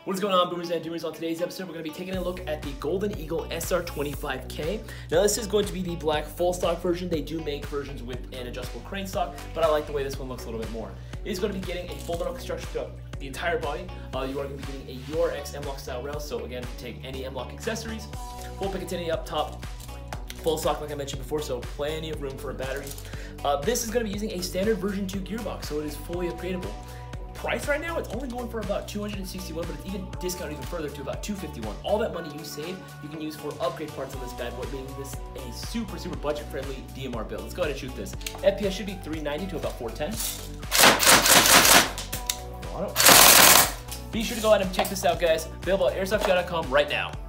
What is going on, boomers and doomers? On today's episode, we're going to be taking a look at the Golden Eagle SR25K. Now, this is going to be the black full stock version. They do make versions with an adjustable crane stock, but I like the way this one looks a little bit more. It is going to be getting a fold-out construction throughout the entire body. You are going to be getting a URX M-LOK style rail, so again, take any M-LOK accessories. Full Picatinny up top, full stock like I mentioned before, so plenty of room for a battery. This is going to be using a standard version 2 gearbox, so it is fully upgradable. Price right now, it's only going for about $261, but it's even discounted even further to about $251. All that money you save, you can use for upgrade parts on this bad boy, making this a super budget-friendly DMR build. Let's go ahead and shoot this. FPS should be 390 to about 410. Be sure to go ahead and check this out, guys. Available at airsoftguy.com right now.